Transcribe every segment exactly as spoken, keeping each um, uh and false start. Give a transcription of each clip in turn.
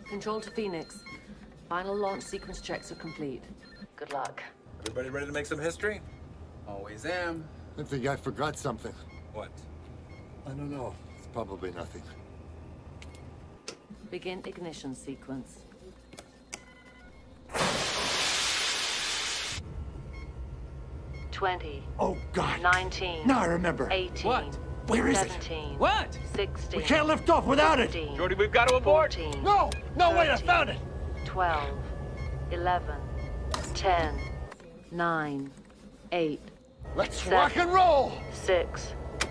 Control to Pheonix. Final launch sequence checks are complete. Good luck. Everybody ready to make some history? Always am. I think I forgot something. What? I don't know. It's probably nothing. Begin ignition sequence. Twenty. Oh, God. Nineteen. Now I remember. Eighteen. What? Where is seventeen, it? What? Sixteen. We can't lift off without it. fifteen, Jordy, we've got to abort. fourteen, No! No, wait, I thirteen, found it! Twelve. Eleven. Ten. Nine. Eight. Let's seven, rock and roll! Six.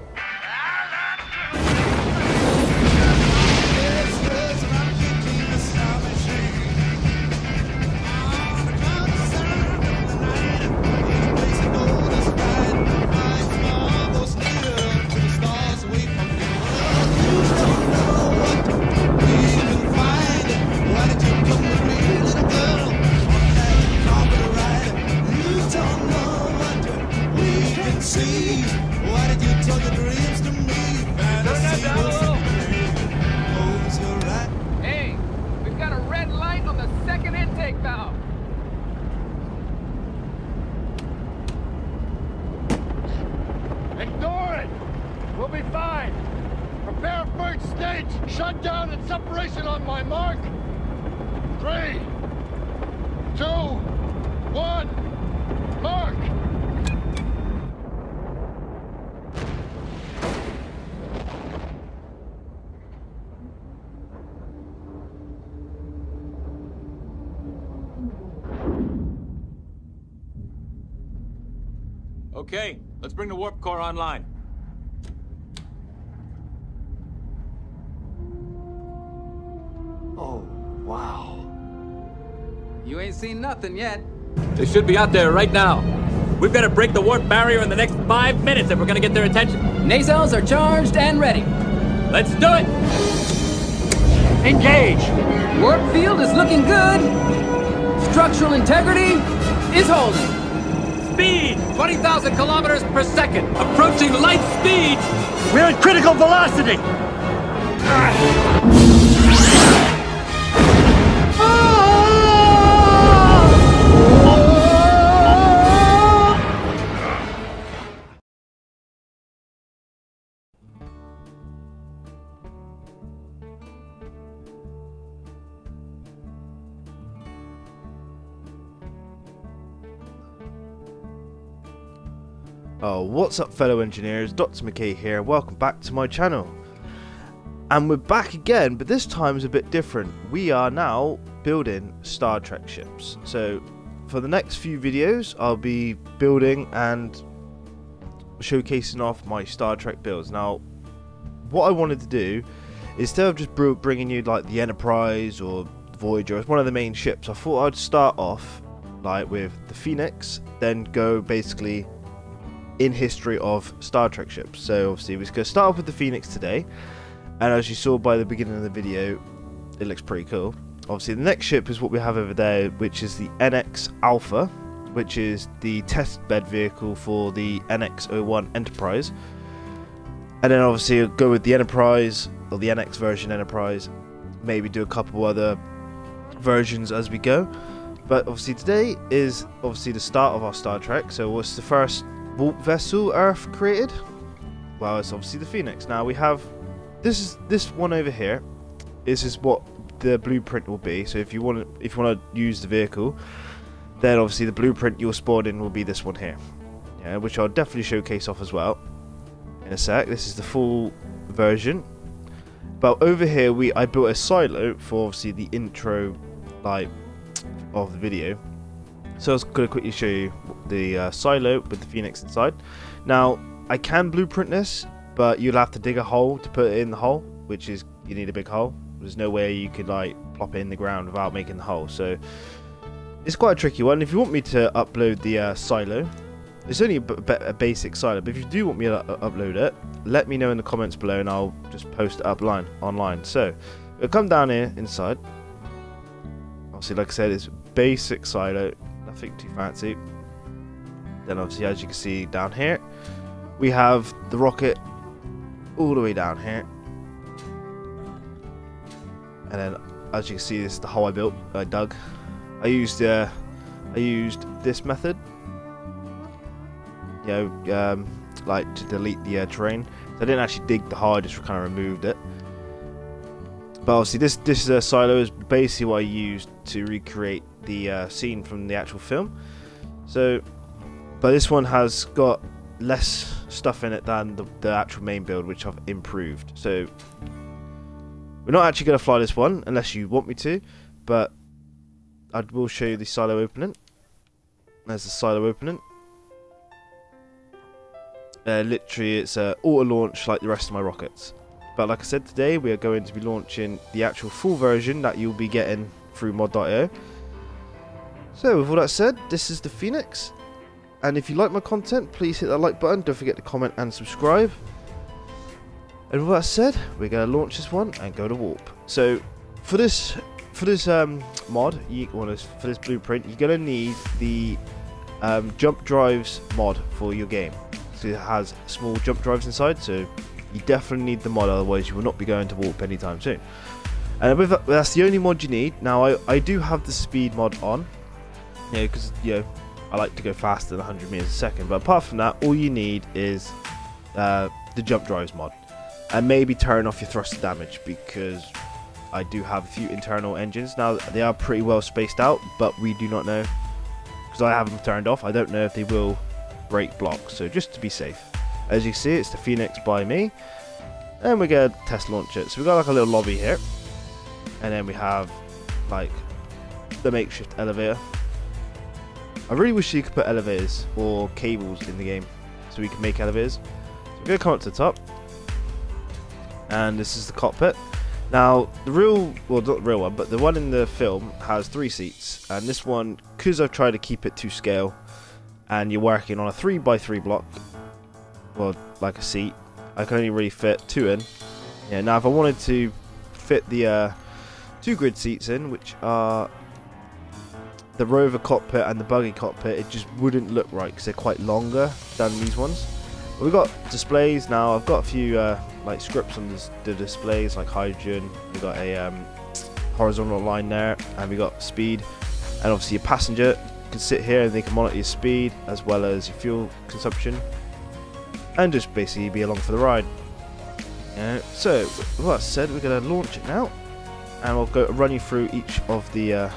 Hey, we've got a red light on the second intake valve. Ignore it! We'll be fine! Prepare first stage! Shut down and separation on my mark! Three, two, one, mark! Okay, let's bring the warp core online. Oh, wow. You ain't seen nothing yet. They should be out there right now. We've got to break the warp barrier in the next five minutes if we're going to get their attention. Nacelles are charged and ready. Let's do it! Engage! Warp field is looking good. Structural integrity is holding. Speed! twenty thousand kilometers per second. Approaching light speed! We're at critical velocity! Oh, what's up fellow engineers, Doctor McKay here, welcome back to my channel. And we're back again, but this time is a bit different. We are now building Star Trek ships. So, for the next few videos, I'll be building and showcasing off my Star Trek builds. Now, what I wanted to do, instead of just bringing you like the Enterprise or Voyager as one of the main ships, I thought I'd start off like with the Pheonix, then go basically in history of Star Trek ships. So obviously we're going to start off with the Pheonix today, and as you saw by the beginning of the video, it looks pretty cool. Obviously the next ship is what we have over there, which is the N X Alpha, which is the test bed vehicle for the N X oh one Enterprise. And then obviously we'll go with the Enterprise, or the N X version Enterprise, maybe do a couple other versions as we go. But obviously today is obviously the start of our Star Trek. So what's the first warp vessel Earth created? Well, it's obviously the Pheonix. Now we have this is this one over here. This is what the blueprint will be. So if you want to if you want to use the vehicle, then obviously the blueprint you'll spawn in will be this one here. Yeah, which I'll definitely showcase off as well in a sec. This is the full version. But over here we I built a silo for obviously the intro like of the video. So I was going to quickly show you the uh, silo with the Pheonix inside. Now, I can blueprint this, but you'll have to dig a hole to put it in the hole, which is, you need a big hole. There's no way you could like plop it in the ground without making the hole. So, it's quite a tricky one. If you want me to upload the uh, silo, it's only a, a basic silo, but if you do want me to uh, upload it, let me know in the comments below and I'll just post it up line, online. So, we'll come down here inside. Obviously, like I said, it's basic silo. Nothing too fancy. Then obviously, as you can see down here, we have the rocket all the way down here, and then as you can see, this is the hole I built, I dug. I used uh, I used this method, you know, um, like to delete the uh, terrain. So I didn't actually dig the hole, I just kind of removed it. But obviously this this uh, silo is basically what I used to recreate the uh, scene from the actual film. So, but this one has got less stuff in it than the, the actual main build, which I've improved. So we're not actually going to fly this one unless you want me to, but I will show you the silo opening. There's the silo opening. Uh, literally, it's uh, auto launch like the rest of my rockets. But like I said, today we are going to be launching the actual full version that you'll be getting through mod dot i o. So with all that said, this is the Pheonix. And if you like my content, please hit that like button. Don't forget to comment and subscribe. And with that said, we're going to launch this one and go to warp. So for this for this um, mod, you, or this, for this blueprint, you're going to need the um, jump drives mod for your game. So it has small jump drives inside, so you definitely need the mod, otherwise you will not be going to warp anytime soon. And with that, that's the only mod you need. Now I, I do have the speed mod on, you know, because you know I like to go faster than one hundred meters a second. But apart from that, all you need is uh, the jump drives mod, and maybe turn off your thrust damage, because I do have a few internal engines. Now they are pretty well spaced out, but we do not know, because I have them turned off. I don't know if they will break blocks, so just to be safe. As you can see, it's the Pheonix by me, and we're gonna test launch it. So we've got like a little lobby here, and then we have like the makeshift elevator. I really wish you could put elevators or cables in the game so we can make elevators. So we're gonna come up to the top, and this is the cockpit. Now the real, well not the real one, but the one in the film has three seats, and this one, because I've tried to keep it to scale, and you're working on a three by three block, well, like a seat, I can only really fit two in. Yeah. Now, if I wanted to fit the uh, two grid seats in, which are the rover cockpit and the buggy cockpit, it just wouldn't look right because they're quite longer than these ones. But we've got displays now. I've got a few uh, like scripts on this, the displays, like hydrogen. We've got a um, horizontal line there, and we got speed, and obviously your passenger can sit here and they can monitor your speed as well as your fuel consumption, and just basically be along for the ride. Uh, so, with that said, we're going to launch it now, and we'll go run you through each of the uh,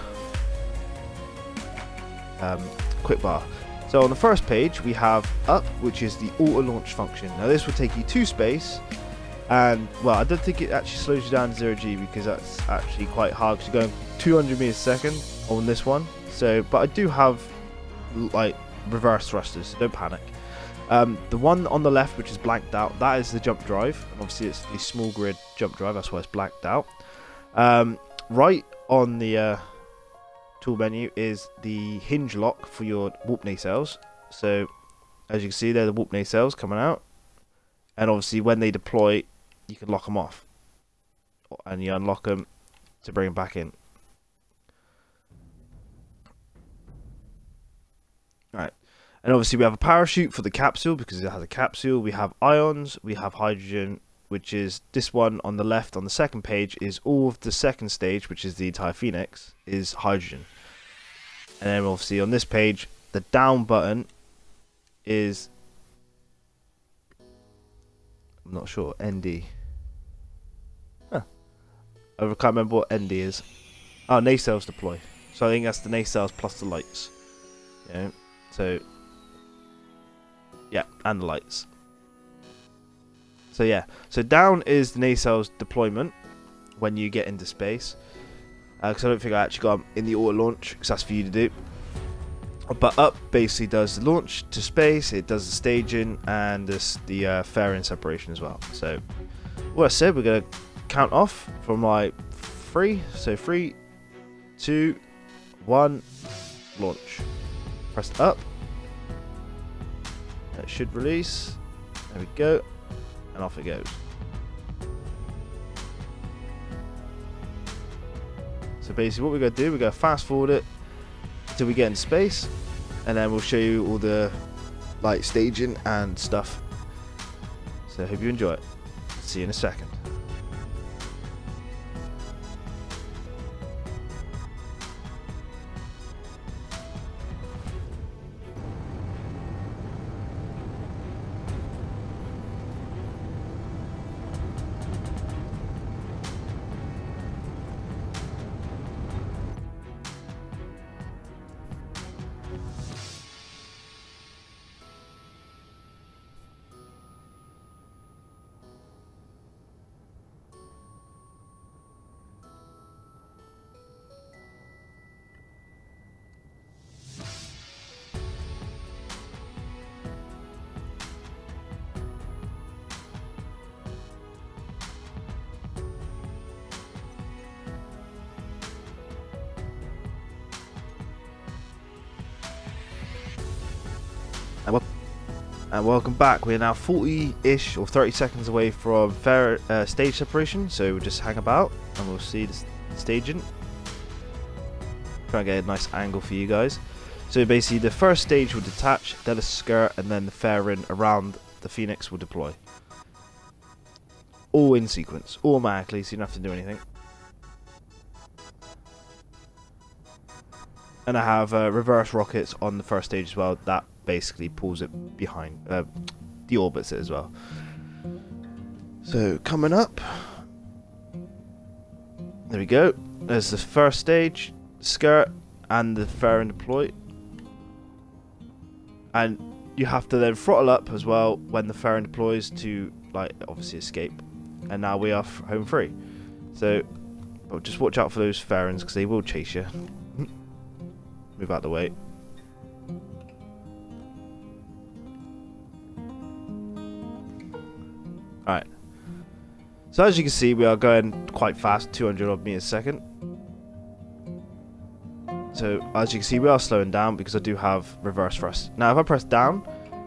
um, quick bar. So on the first page we have up, which is the auto launch function. Now this will take you to space, and well, I don't think it actually slows you down to zero G, because that's actually quite hard, because you're going two hundred meters a second on this one. So, but I do have like reverse thrusters, so don't panic. Um, the one on the left, which is blanked out, that is the jump drive, and obviously it's the small grid jump drive, that's why it's blanked out. Um, right on the uh, tool menu is the hinge lock for your warp nacelles. So as you can see, they're the warp nacelles coming out, and obviously when they deploy you can lock them off, and you unlock them to bring them back in. Alright, and obviously we have a parachute for the capsule, because it has a capsule. We have ions, we have hydrogen, which is this one on the left on the second page, is all of the second stage, which is the entire Pheonix, is hydrogen. And then obviously on this page, the down button is, I'm not sure, N D. Huh. I can't remember what N D is. Oh, nacelles deploy. So I think that's the nacelles plus the lights. Yeah. So, yeah, and the lights. So yeah, so down is the nacelles deployment when you get into space. Because uh, I don't think I actually got them in the auto launch, because that's for you to do. But up basically does the launch to space, it does the staging, and this, the uh, fairing separation as well. So, what I said, we're going to count off from like three. So three, two, one, launch. Press up. It should release. There we go. And off it goes. So basically what we're going to do, we're going to fast forward it until we get into space, and then we'll show you all the like staging and stuff. So I hope you enjoy it. See you in a second. And, wel and welcome back. We're now forty-ish or thirty seconds away from fair uh, stage separation, so we'll just hang about and we'll see the staging. Try and get a nice angle for you guys. So basically the first stage will detach, then a skirt, and then the fairing around the Pheonix will deploy. All in sequence, automatically, so you don't have to do anything. And I have uh, reverse rockets on the first stage as well. That basically pulls it behind, uh, deorbits it as well. So coming up, there we go. There's the first stage, skirt, and the fairing deploy. And you have to then throttle up as well when the fairing deploys to, like, obviously escape. And now we are f home free. So, well, just watch out for those fairings because they will chase you. Move out the way. Alright. So as you can see, we are going quite fast, two hundred odd meters a second. So as you can see, we are slowing down because I do have reverse thrust. Now if I press down,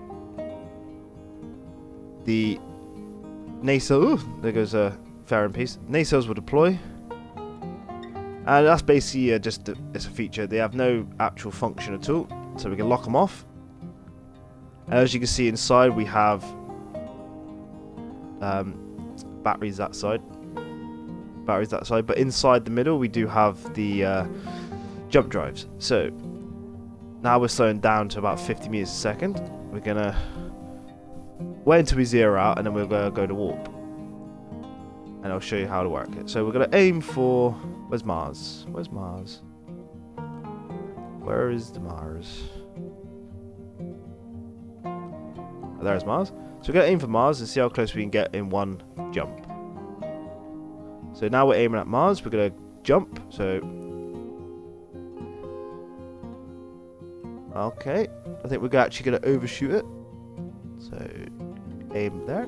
the nacelle, ooh, there goes a fairing piece. Nacelles will deploy. And that's basically uh, just a, it's a feature. They have no actual function at all, so we can lock them off. And as you can see inside, we have um, batteries that side, batteries that side. But inside the middle, we do have the uh, jump drives. So now we're slowing down to about fifty meters a second. We're gonna wait until we zero out, and then we're gonna go to warp. And I'll show you how to work it. So we're gonna aim for. Where's Mars? Where's Mars? Where is the Mars? Oh, there's Mars. So we're gonna aim for Mars and see how close we can get in one jump. So now we're aiming at Mars. We're gonna jump. So okay, I think we're actually gonna overshoot it. So aim there.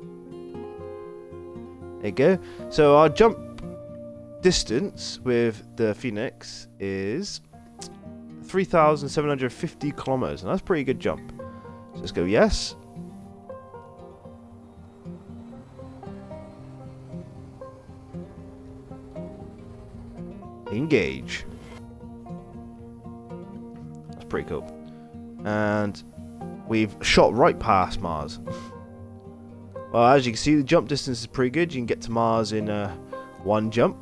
There you go. So our jump distance with the Pheonix is three thousand seven hundred fifty kilometers, and that's a pretty good jump. So let's go yes. Engage. That's pretty cool. And we've shot right past Mars. Well, as you can see, the jump distance is pretty good. You can get to Mars in uh, one jump.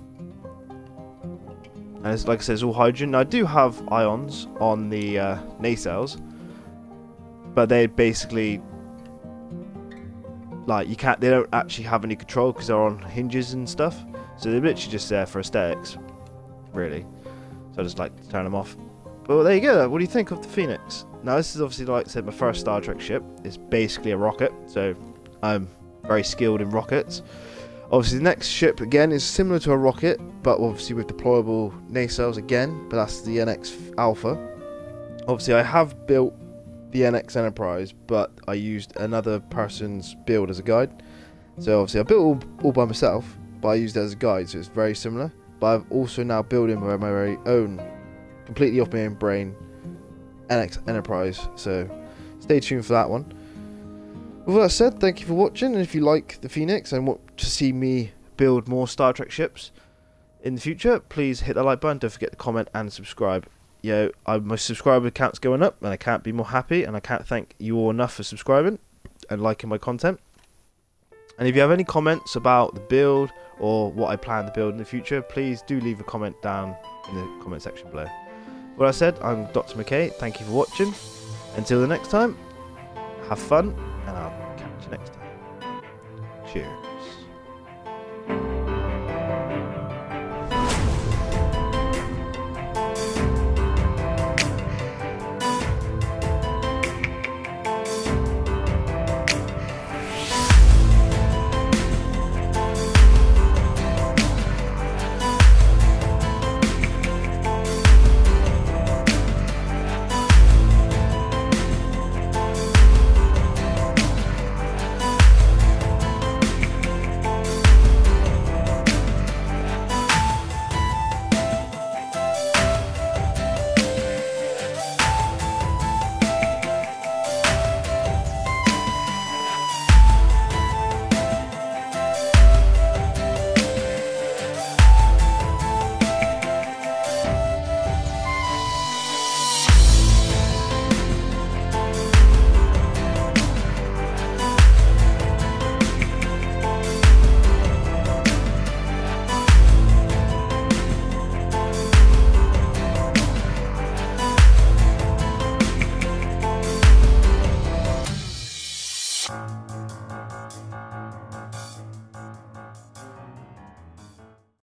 And it's, like I said, it's all hydrogen. Now, I do have ions on the uh, nacelles, but they basically, like, you can't. They don't actually have any control because they're on hinges and stuff. So they're literally just there for aesthetics, really. So I just like to turn them off. But well, there you go. What do you think of the Pheonix? Now, this is obviously, like I said, my first Star Trek ship. It's basically a rocket, so I'm very skilled in rockets. Obviously the next ship again is similar to a rocket, but obviously with deployable nacelles again, but that's the N X Alpha. Obviously I have built the N X Enterprise, but I used another person's build as a guide. So obviously I built all, all by myself, but I used it as a guide, so it's very similar. But I've also now building my very own, completely off my own brain, N X Enterprise, so stay tuned for that one. With that said, thank you for watching, and if you like the Pheonix and want to see me build more Star Trek ships in the future, please hit the like button, don't forget to comment and subscribe. Yo, I, my subscriber count's going up, and I can't be more happy, and I can't thank you all enough for subscribing and liking my content. And if you have any comments about the build or what I plan to build in the future, please do leave a comment down in the comment section below. With that said, I'm Doctor McKay, thank you for watching. Until the next time, have fun, and I'll catch you next time. Cheers.